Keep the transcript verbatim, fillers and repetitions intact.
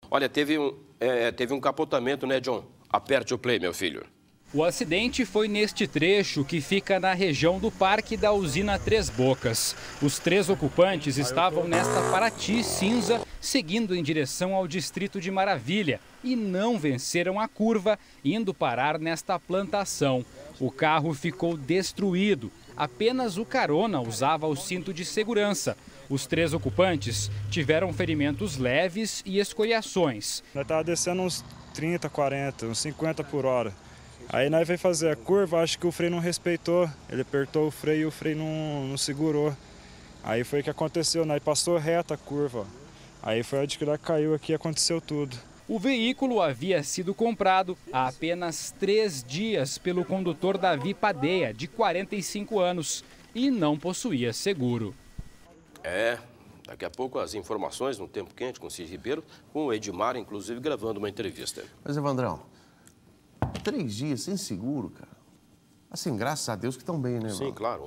Olha, teve um, é, teve um capotamento, né, John? Aperte o play, meu filho. O acidente foi neste trecho que fica na região do Parque da Usina Três Bocas. Os três ocupantes estavam nesta Paraty cinza, seguindo em direção ao distrito de Maravilha e não venceram a curva, indo parar nesta plantação. O carro ficou destruído. Apenas o carona usava o cinto de segurança. Os três ocupantes tiveram ferimentos leves e escoriações. Nós estávamos descendo uns trinta, quarenta, uns cinquenta por hora. Aí nós veio fazer a curva, acho que o freio não respeitou. Ele apertou o freio e o freio não, não segurou. Aí foi o que aconteceu, nós passou reta a curva. Aí foi onde que nós caiu aqui e aconteceu tudo. O veículo havia sido comprado há apenas três dias pelo condutor Davi Padeia, de quarenta e cinco anos, e não possuía seguro. É, daqui a pouco as informações no Tempo Quente com o Cid Ribeiro, com o Edmar, inclusive, gravando uma entrevista. Mas, Evandrão, três dias sem seguro, cara. Assim, graças a Deus que estão bem, né, Sim, mano? claro.